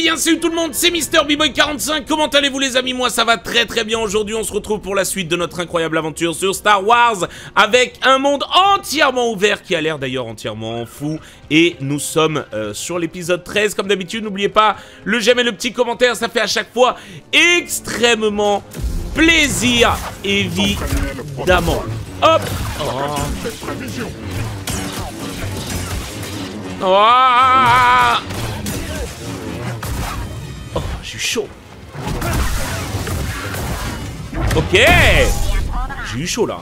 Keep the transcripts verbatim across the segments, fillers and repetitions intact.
bien salut tout le monde, c'est Mister B-Boy quarante-cinq, comment allez-vous les amis? Moi ça va très très bien, aujourd'hui on se retrouve pour la suite de notre incroyable aventure sur Star Wars avec un monde entièrement ouvert qui a l'air d'ailleurs entièrement fou. Et nous sommes euh, sur l'épisode treize comme d'habitude, n'oubliez pas le j'aime et le petit commentaire, ça fait à chaque fois extrêmement plaisir, évidemment. Hop. Oh. Oh, oh j'ai eu chaud. Ok. J'ai eu chaud là.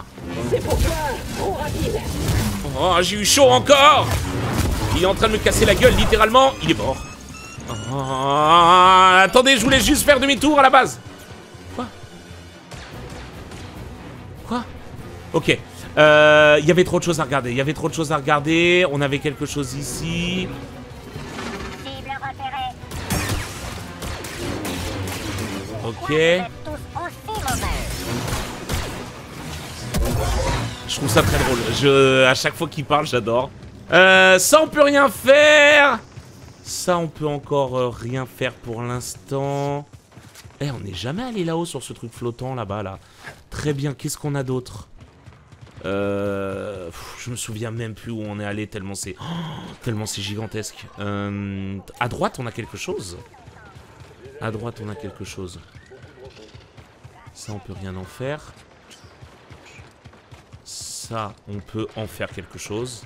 Oh, j'ai eu chaud encore. Il est en train de me casser la gueule, littéralement. Il est mort. Oh, attendez, je voulais juste faire demi-tour à la base. Quoi? Quoi? Ok. Il euh, y avait trop de choses à regarder. Il y avait trop de choses à regarder. On avait quelque chose ici. Ok. Je trouve ça très drôle. Je, à chaque fois qu'il parle, j'adore. Euh, ça, on peut rien faire. Ça, on peut encore euh, rien faire pour l'instant. Eh, on n'est jamais allé là-haut sur ce truc flottant là-bas, là. Très bien. Qu'est-ce qu'on a d'autre? Euh, pff, je me souviens même plus où on est allé tellement c'est oh, tellement c'est gigantesque. Euh, à droite, on a quelque chose. À droite, on a quelque chose. Ça, on peut rien en faire. Ça, on peut en faire quelque chose.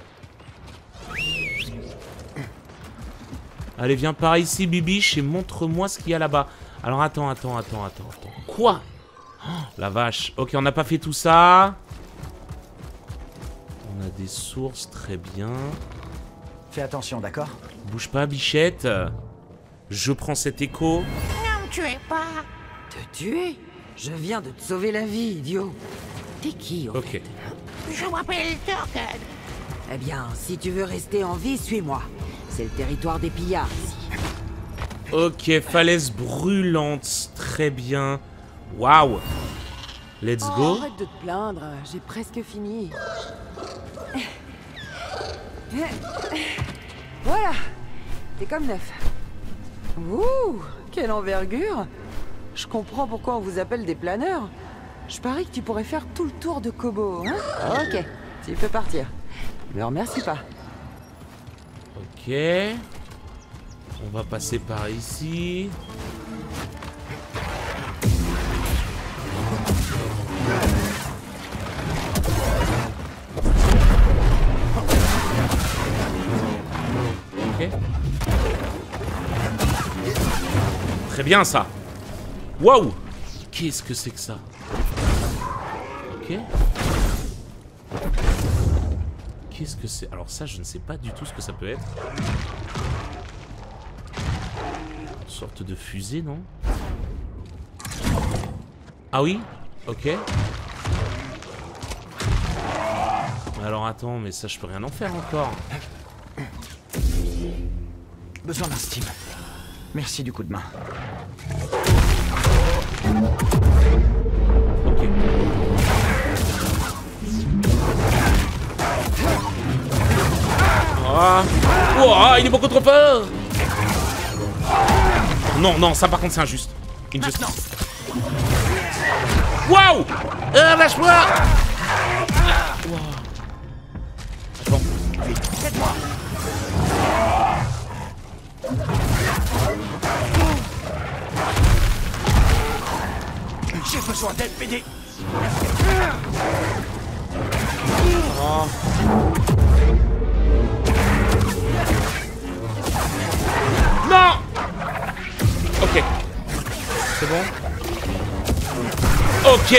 Allez, viens par ici, Bibiche, et montre-moi ce qu'il y a là-bas. Alors, attends, attends, attends, attends, attends. Quoi? Oh, la vache. Ok, on n'a pas fait tout ça. On a des sources, très bien. Fais attention, d'accord? Bouge pas, bichette. Je prends cet écho. Ne me tuez pas. Te tuer? Je viens de te sauver la vie, idiot. T'es qui, en Ok. fait? Je m'appelle Turken. Eh bien, si tu veux rester en vie, suis-moi. C'est le territoire des pillards, ici. Ok, falaise brûlante. Très bien. Waouh. Let's Oh, go. arrête de te plaindre, j'ai presque fini. Voilà, t'es comme neuf. Ouh, quelle envergure. Je comprends pourquoi on vous appelle des planeurs. Je parie que tu pourrais faire tout le tour de Kobo, hein? Ok, tu peux partir. Me remercie pas. Ok. On va passer par ici. Ok. Très bien ça. Waouh. Qu'est-ce que c'est que ça? Ok. Qu'est-ce que c'est? Alors ça, je ne sais pas du tout ce que ça peut être. Une sorte de fusée, non? Ah oui? Ok. Alors attends, mais ça, je peux rien en faire encore. Besoin d'un steam. Merci du coup de main. Ok. Ah. Oh, il est beaucoup trop fort. Non, non, ça par contre c'est injuste. Injustice. Waouh. Ah, lâche-moi. Wow. Attends. Aide-moi. J'ai besoin d'aide, P D. Oh. Non. Ok. C'est bon. Ok.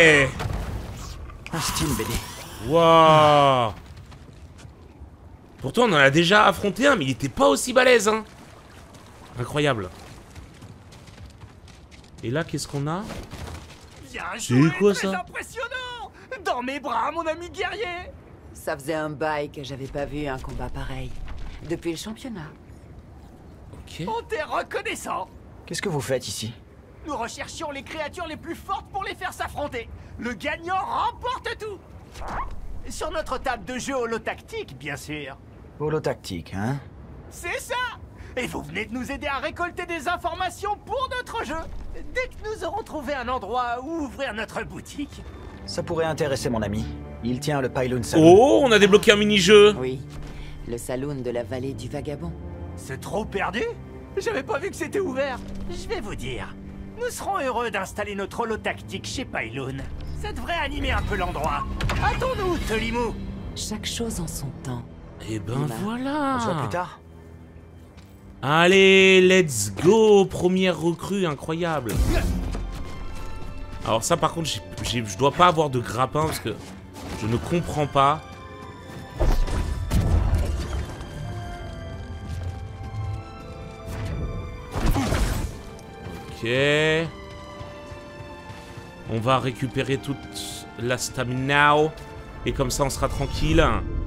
Un steam, B D. Waouh. Pourtant on en a déjà affronté un, mais il était pas aussi balèze, hein. Incroyable. Et là, qu'est-ce qu'on a? C'est quoi ça? Impressionnant. Dans mes bras, mon ami guerrier. Ça faisait un bail que j'avais pas vu un combat pareil. Depuis le championnat. Ok. On t'est reconnaissant. Qu'est-ce que vous faites ici? Nous recherchions les créatures les plus fortes pour les faire s'affronter. Le gagnant remporte tout. Sur notre table de jeu holotactique, bien sûr. Holotactique, hein? C'est ça. Et vous venez de nous aider à récolter des informations pour notre jeu. Dès que nous aurons trouvé un endroit où ouvrir notre boutique. Ça pourrait intéresser mon ami. Il tient le Pylon Saloon. Oh, on a débloqué un mini-jeu. Oui, le saloon de la vallée du Vagabond. C'est trop perdu? J'avais pas vu que c'était ouvert. Je vais vous dire. Nous serons heureux d'installer notre holo-tactique chez Pylon. Ça devrait animer un peu l'endroit. Hâtons-nous, Telimou. Chaque chose en son temps. Et ben Voilà. voilà. On se voit plus tard. Allez, let's go. Première recrue, incroyable. Alors ça par contre, j'ai- j'ai- je dois pas avoir de grappin parce que je ne comprends pas. Ok. On va récupérer toute la stamina. Et comme ça, on sera tranquille.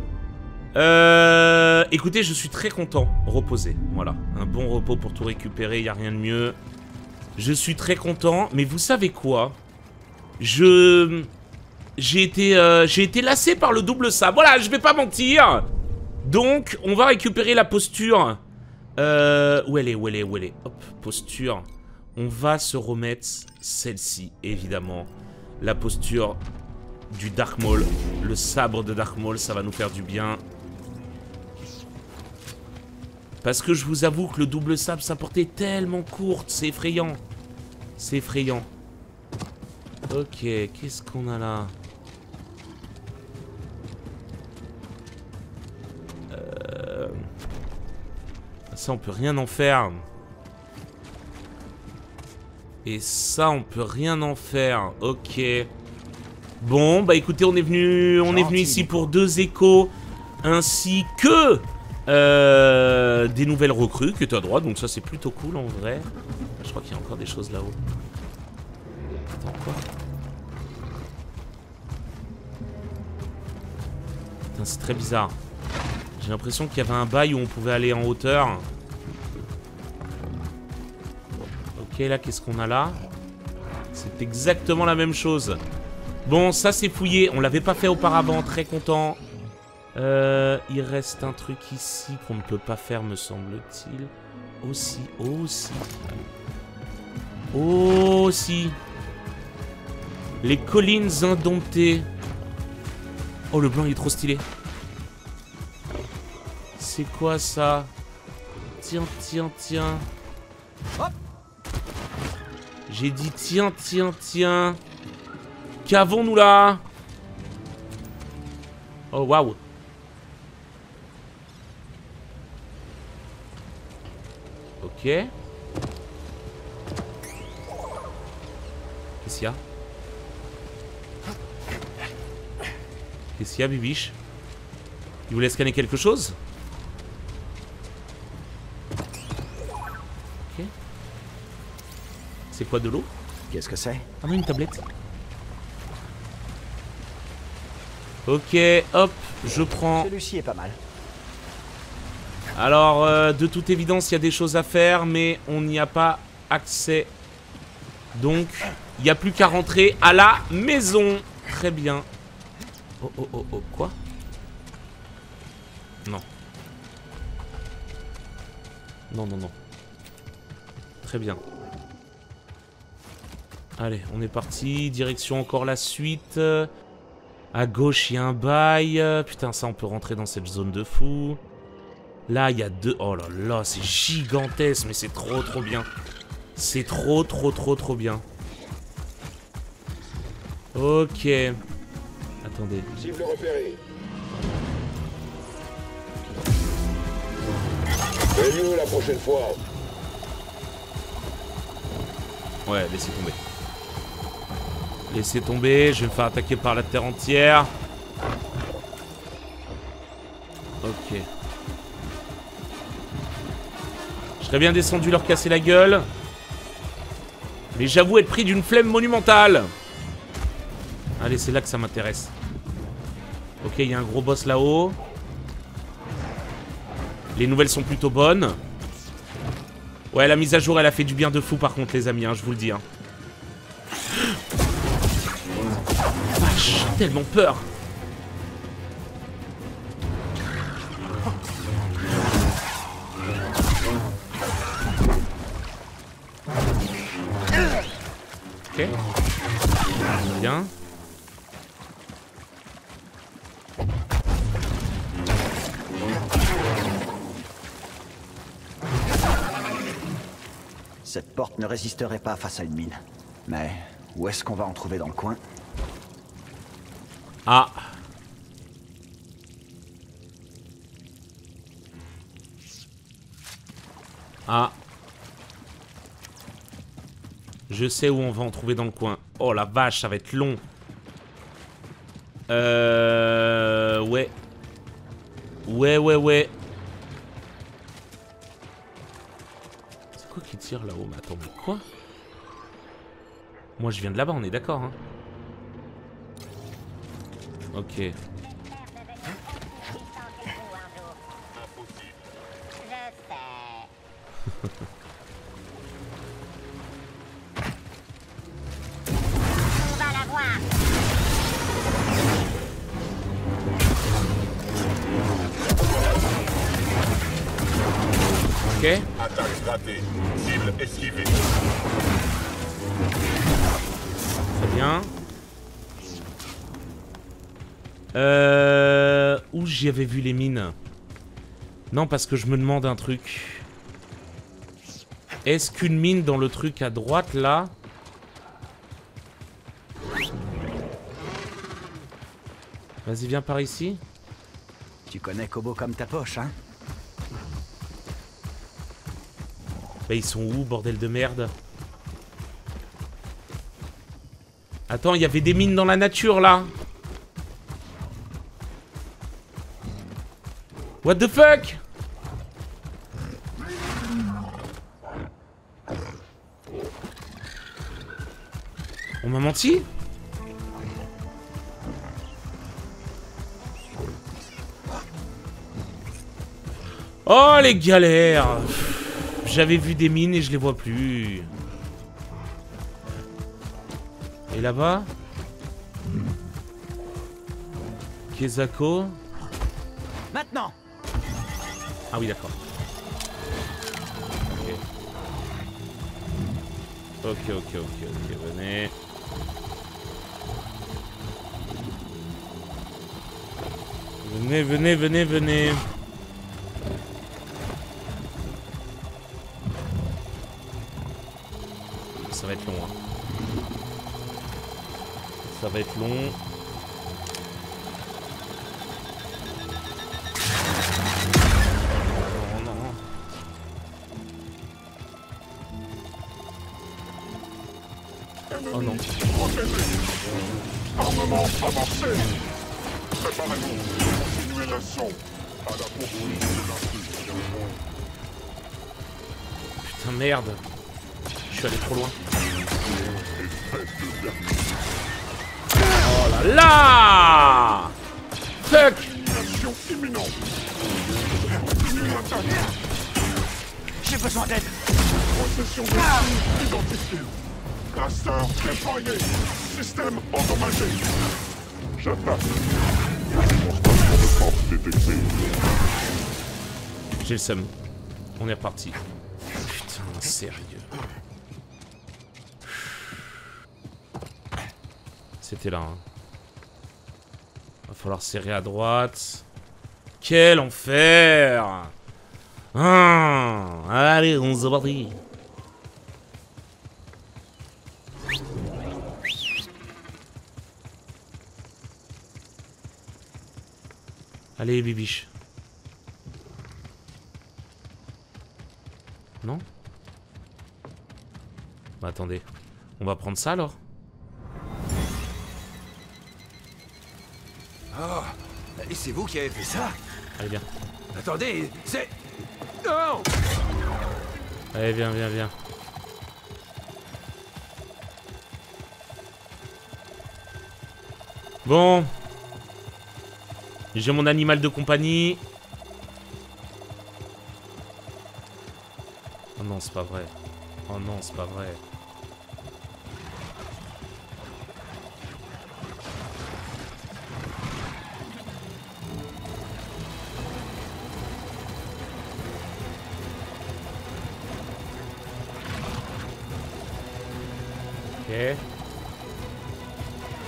Euh, écoutez, je suis très content. Reposer. Voilà. Un bon repos pour tout récupérer. Il n'y a rien de mieux. Je suis très content. Mais vous savez quoi? Je... J'ai été, euh, j'ai été lassé par le double sabre. Voilà, je vais pas mentir. Donc, on va récupérer la posture. Euh, où elle est, où elle est, où elle est. Hop, posture. On va se remettre celle-ci, évidemment. La posture du Dark Maul. Le sabre de Dark Maul, ça va nous faire du bien. Parce que je vous avoue que le double sabre, sa portée est tellement courte. C'est effrayant. C'est effrayant. Ok, qu'est-ce qu'on a là? euh... Ça, on peut rien en faire. Et ça, on peut rien en faire. Ok. Bon, bah écoutez, on est venu, on est venu ici pour deux échos, ainsi que euh, des nouvelles recrues que tu as droit. Donc ça, c'est plutôt cool en vrai. Je crois qu'il y a encore des choses là-haut. Attends, quoi? Putain, c'est très bizarre. J'ai l'impression qu'il y avait un bail où on pouvait aller en hauteur. Ok, là, qu'est-ce qu'on a là? C'est exactement la même chose. Bon, ça, c'est fouillé. On l'avait pas fait auparavant. Très content. Euh, il reste un truc ici qu'on ne peut pas faire, me semble-t-il. Aussi, aussi. Aussi. Les collines indomptées. Oh, le blanc, il est trop stylé. C'est quoi, ça? Tiens, tiens, tiens. J'ai dit tiens, tiens, tiens. Qu'avons-nous là? Oh, waouh. Ok. Qu'est-ce qu'il y a? Qu'est-ce qu'il y a, Bibiche? Il voulait scanner quelque chose? Ok. C'est quoi, de l'eau? Qu'est-ce que c'est? Ah non, une tablette. Ok, hop, je prends. Celui-ci est pas mal. Alors, euh, de toute évidence, il y a des choses à faire, mais on n'y a pas accès. Donc, il n'y a plus qu'à rentrer à la maison. Très bien. Oh, oh, oh, oh, quoi? Non. Non, non, non. Très bien. Allez, on est parti. Direction encore la suite. À gauche, il y a un bail. Putain, ça, on peut rentrer dans cette zone de fou. Là, il y a deux... Oh là là, c'est gigantesque, mais c'est trop, trop bien. C'est trop, trop, trop, trop bien. Ok. Attendez. Cible repérée. Fais-le la prochaine fois. Ouais, laissez tomber. Laissez tomber, je vais me faire attaquer par la terre entière. Ok. Je serais bien descendu leur casser la gueule. Mais j'avoue être pris d'une flemme monumentale. Allez, c'est là que ça m'intéresse. Ok, il y a un gros boss là-haut. Les nouvelles sont plutôt bonnes. Ouais, la mise à jour, elle a fait du bien de fou par contre, les amis, hein, je vous le dis. Hein. Vache, j'ai tellement peur. bien. Cette porte ne résisterait pas face à une mine. Mais où est-ce qu'on va en trouver dans le coin? Ah. Ah. Je sais où on va en trouver dans le coin. Oh la vache, ça va être long. Euh... Ouais. Ouais, ouais, ouais. C'est quoi qui tire là-haut? Mais attends, mais quoi? Moi, je viens de là-bas, on est d'accord, hein? Ok. Ok. Attaque ratée. Cible esquivée. Très bien. Euh... Où j'y avais vu les mines? Non, parce que je me demande un truc. Est-ce qu'une mine dans le truc à droite, là... Vas-y, viens par ici. Tu connais Kobo comme ta poche, hein? Bah, ils sont où, bordel de merde? Attends, il y avait des mines dans la nature, là. What the fuck? On m'a menti? Oh, les galères! J'avais vu des mines et je les vois plus. Et là-bas? Kezako? Maintenant! Ah oui, d'accord. Ok. Ok, ok, ok, ok, venez. Venez, venez, venez, venez. Ça va être long, hein. Ça va être long. Non, non, non. Oh non. Armement avancé. Préparez-vous. Continuez l'assaut. À la poursuite de l'intrus. Putain, merde. Je suis allé trop loin. Oh là là! Fuck! Action imminente. Une attaque. J'ai besoin d'aide! Possession de cible identifiée. Casseur défrayé. Système endommagé. J'attaque. Portation de force détectée. J'ai le seum. On est reparti. Putain, sérieux. C'était là. Hein. Va falloir serrer à droite. Quel enfer! Ah, allez, on se battit. Allez, bibiche. Non? Bah attendez. On va prendre ça alors? Oh, et c'est vous qui avez fait ça? Allez, viens. Attendez, c'est... Non! Allez, viens, viens, viens. Bon. J'ai mon animal de compagnie. Oh non, c'est pas vrai. Oh non, c'est pas vrai. Ok.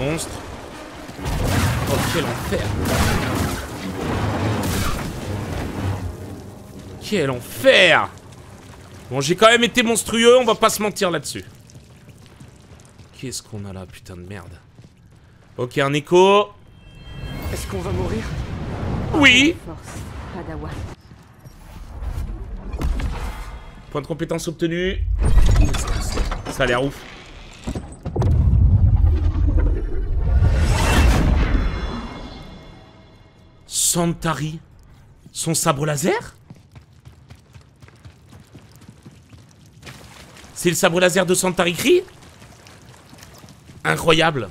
monstre. Oh, quel enfer. Quel enfer. Bon, j'ai quand même été monstrueux, on va pas se mentir là-dessus. Qu'est-ce qu'on a là, putain de merde. Ok, un écho. Est-ce qu'on va mourir? Oui. Force, Padawan. Point de compétence obtenu. Ça a l'air ouf. Santari. Son sabre laser? C'est le sabre laser de Santari Khri? Incroyable.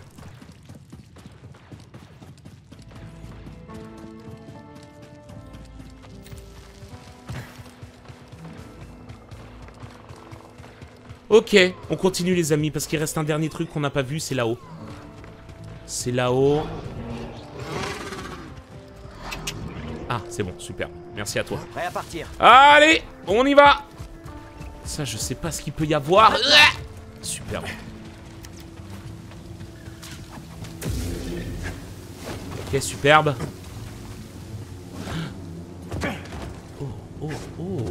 Ok, on continue les amis, parce qu'il reste un dernier truc qu'on n'a pas vu, c'est là-haut. C'est là-haut. Ah, c'est bon, super. Merci à toi. Prêt à partir. Allez, on y va. Ça, je sais pas ce qu'il peut y avoir. Super. Ok, superbe. Oh, oh, oh.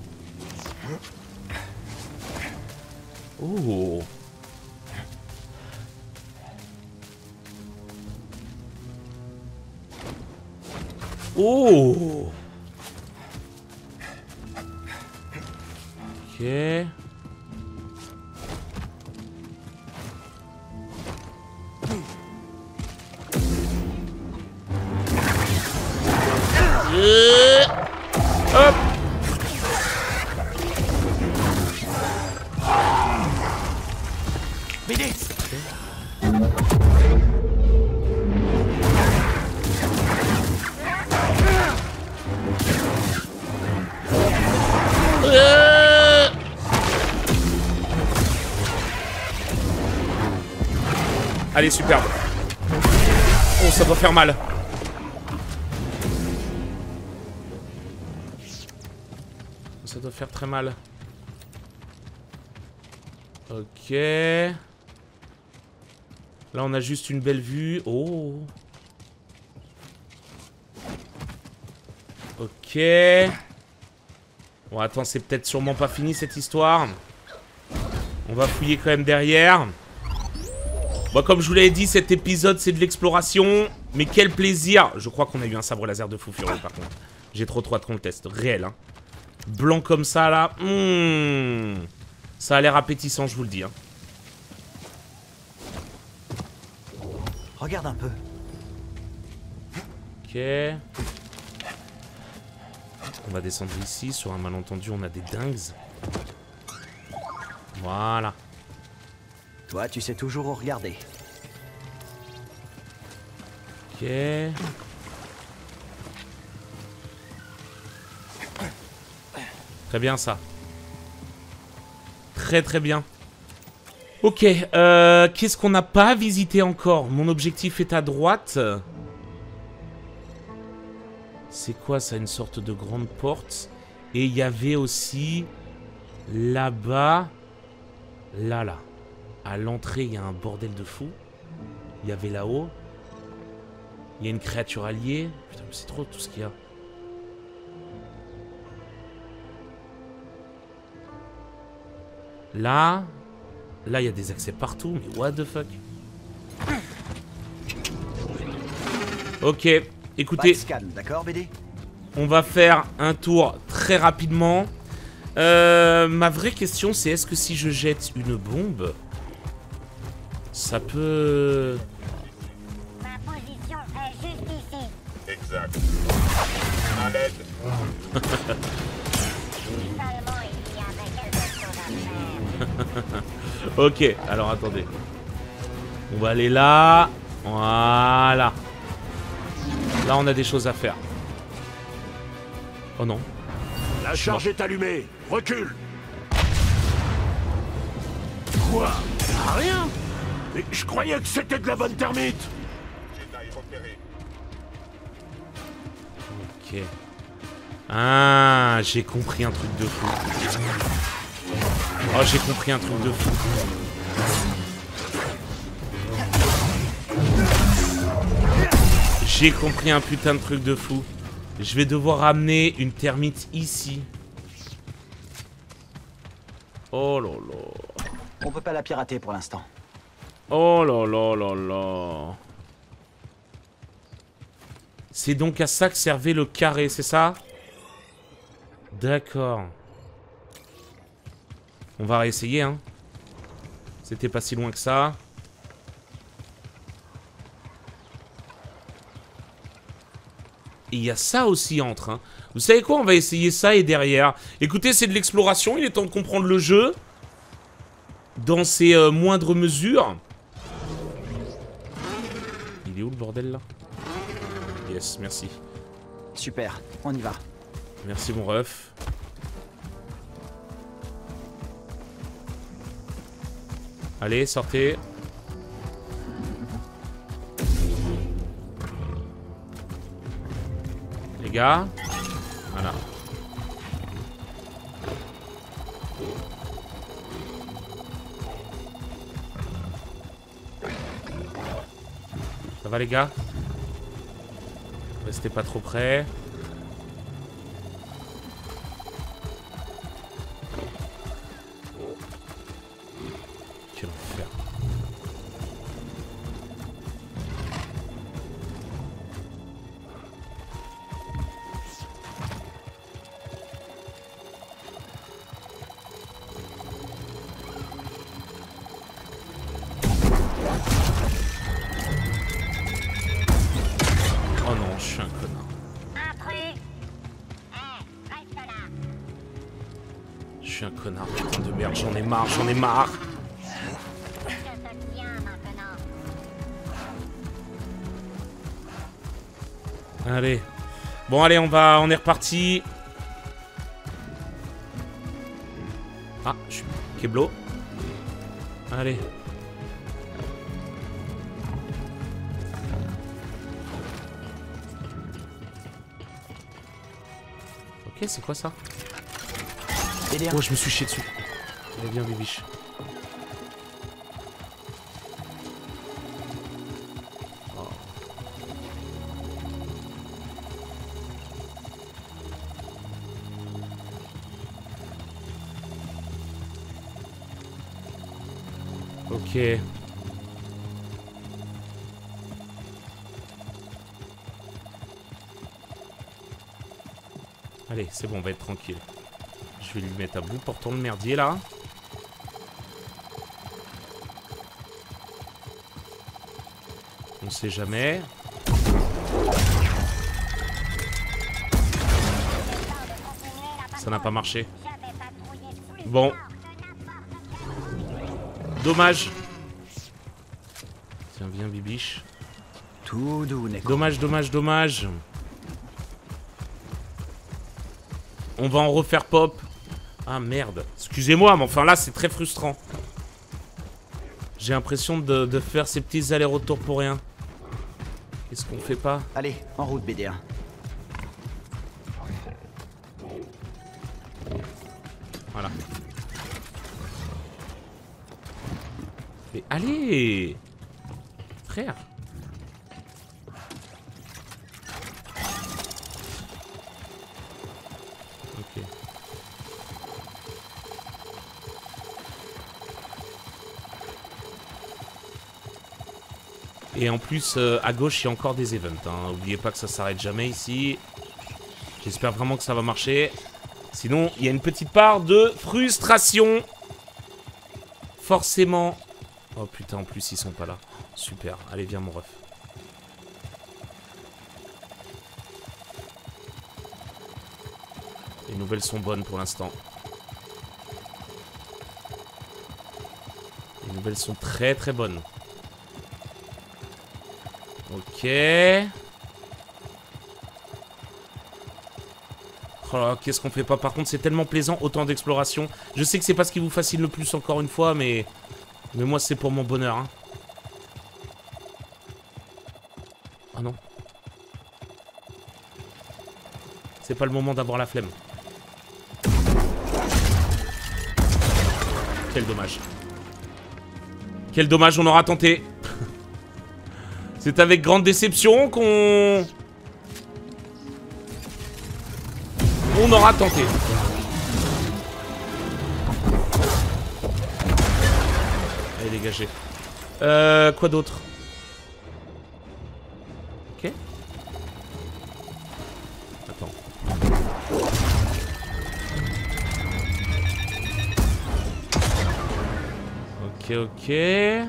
Oh. Oh. Ok. Euh. Hop. B D. Euh. Allez, superbe. Oh, ça doit faire mal. Ça doit faire très mal. Ok. Là, on a juste une belle vue. Oh. Ok. Bon, attends, c'est peut-être sûrement pas fini cette histoire. On va fouiller quand même derrière. Bon, comme je vous l'avais dit, cet épisode, c'est de l'exploration. Mais quel plaisir. Je crois qu'on a eu un sabre laser de fou furieux, par contre. J'ai trop trop hâte qu'on le teste. Réel, hein. Blanc comme ça, là. Mmh. Ça a l'air appétissant, je vous le dis, hein. Regarde un peu. Ok. On va descendre ici. Sur un malentendu, on a des dingues. Voilà. Toi, tu sais toujours où regarder. Ok. Très bien, ça. Très très bien. Ok, euh, qu'est-ce qu'on n'a pas visité encore? Mon objectif est à droite. C'est quoi ça? Une sorte de grande porte. Et il y avait aussi là-bas, là là, à l'entrée il y a un bordel de fou. Il y avait là-haut, il y a une créature alliée. Putain, mais c'est trop tout ce qu'il y a. Là, là il y a des accès partout, mais what the fuck. Ok, écoutez, Scan, d'accord, B D? on va faire un tour très rapidement. Euh, ma vraie question, c'est est-ce que si je jette une bombe, ça peut... Ma position est juste ici. Exact. À l'aide. Seulement il y avait quelque chose à faire. Ok, alors attendez. On va aller là. Voilà. Là, on a des choses à faire. Oh non. La charge est allumée. Recule. Quoi? Rien. Mais je croyais que c'était de la bonne termite. Jedi repéré. Ok. Ah, j'ai compris un truc de fou. Oh, j'ai compris un truc de fou. J'ai compris un putain de truc de fou. Je vais devoir ramener une termite ici. Oh là là. On peut pas la pirater pour l'instant. Oh là là là là. C'est donc à ça que servait le carré, c'est ça? D'accord. On va réessayer, hein. C'était pas si loin que ça. Et il y a ça aussi entre, hein. Vous savez quoi? On va essayer ça et derrière. Écoutez, c'est de l'exploration. Il est temps de comprendre le jeu. Dans ses euh, moindres mesures. Il est où le bordel là? Yes, merci. Super, on y va. Merci mon ref. Allez, sortez. Les gars. Voilà. Ça va les gars? Restez pas trop près. Quel enfer. Oh non, je suis un connard. Intrus. Eh, reste là. Je suis un connard, putain de merde, j'en ai marre, j'en ai marre. Je te tiens maintenant. Allez. Bon, allez, on va... On est reparti. Ah, je suis... Keblo. Allez. Ok, c'est quoi ça? Oh, je me suis chié dessus. Allez, viens, bibiche. Oh. Ok. Allez, c'est bon, on va être tranquille. Je vais lui mettre à bout, portons le merdier là. On sait jamais. Ça n'a pas marché. Bon. Dommage. Tiens, viens, bibiche. Tout doux, Neko. Dommage, dommage, dommage. On va en refaire pop. Ah merde. Excusez-moi, mais enfin là, c'est très frustrant. J'ai l'impression de, de faire ces petits allers-retours pour rien. Qu'est-ce qu'on fait pas? Allez, en route, B D un. Voilà. Mais allez! Frère! Ok. Et en plus, euh, à gauche, il y a encore des events. Hein. Oubliez pas que ça s'arrête jamais ici. J'espère vraiment que ça va marcher. Sinon, il y a une petite part de frustration. Forcément. Oh putain, en plus, ils sont pas là. Super. Allez, viens, mon ref. Les nouvelles sont bonnes pour l'instant. Les nouvelles sont très très bonnes. Ok. Oh là, qu'est-ce qu'on fait pas? Par contre, c'est tellement plaisant, autant d'exploration. Je sais que c'est pas ce qui vous fascine le plus encore une fois, mais... Mais moi, c'est pour mon bonheur. Hein. Oh non. C'est pas le moment d'avoir la flemme. Quel dommage. Quel dommage, on aura tenté. C'est avec grande déception qu'on... On aura tenté. Allez, dégagez. Euh, quoi d'autre? Ok. Attends. Ok, ok.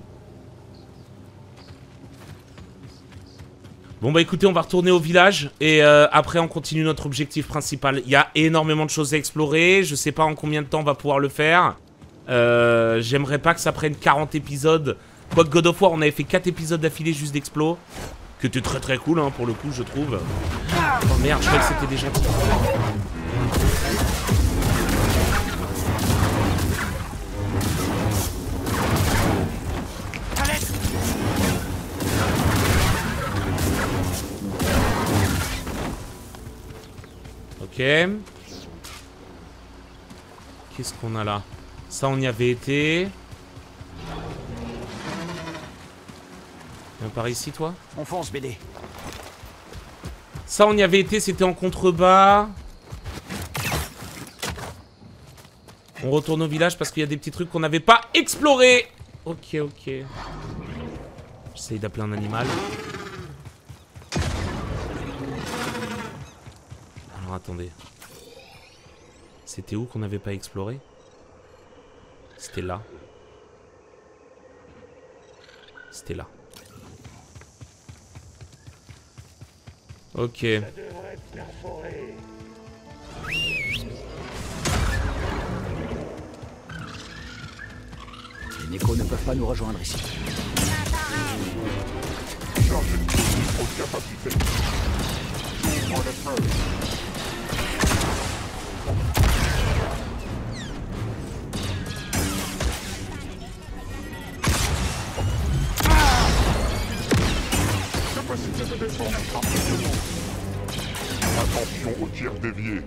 Bon bah écoutez, on va retourner au village et euh, après on continue notre objectif principal. Il y a énormément de choses à explorer, je sais pas en combien de temps on va pouvoir le faire. Euh, J'aimerais pas que ça prenne quarante épisodes. Quoique God of War, on avait fait quatre épisodes d'affilée juste d'explo. Que c'était très très cool hein, pour le coup, je trouve. Oh merde, je croyais que c'était des gentils. Ok. Qu'est-ce qu'on a là? Ça, on y avait été. Viens par ici, toi. On fonce, B D. Ça, on y avait été, c'était en contrebas. On retourne au village parce qu'il y a des petits trucs qu'on n'avait pas explorés. Ok, ok. J'essaye d'appeler un animal. Alors, attendez. C'était où qu'on n'avait pas exploré? C'était là. C'était là. Ok. Les Nécos ne peuvent pas nous rejoindre ici. Attention aux tirs déviés.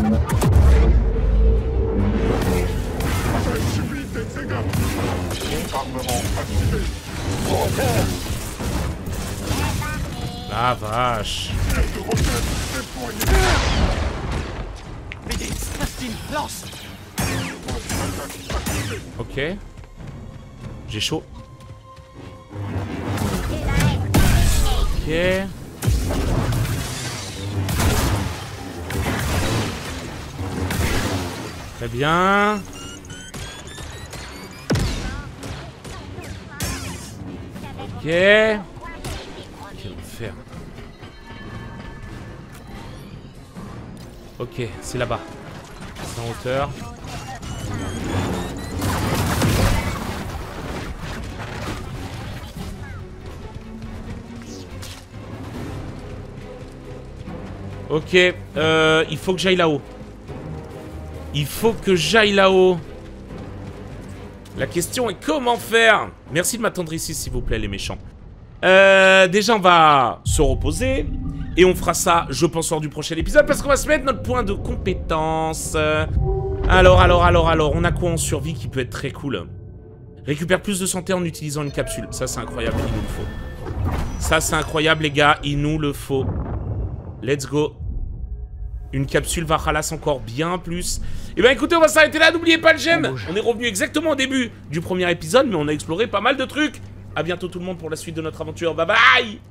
Possibilité de dégâts. Armement activé. La vache. Ok. J'ai chaud. Ok. Très bien. Ok. Quel enfer. Ok, c'est là-bas. C'est en hauteur. Ok, euh, il faut que j'aille là-haut. Il faut que j'aille là-haut. La question est comment faire? Merci de m'attendre ici, s'il vous plaît, les méchants. Euh, déjà, on va se reposer. Et on fera ça, je pense, lors du prochain épisode. Parce qu'on va se mettre notre point de compétence. Alors, alors, alors, alors. On a quoi en survie qui peut être très cool? Récupère plus de santé en utilisant une capsule. Ça, c'est incroyable, il nous le faut. Ça, c'est incroyable, les gars. Il nous le faut. Let's go. Une capsule va ralasse encore bien plus. Et ben écoutez, on va s'arrêter là. N'oubliez pas le j'aime. On est revenu exactement au début du premier épisode, mais on a exploré pas mal de trucs. A bientôt tout le monde pour la suite de notre aventure. Bye bye.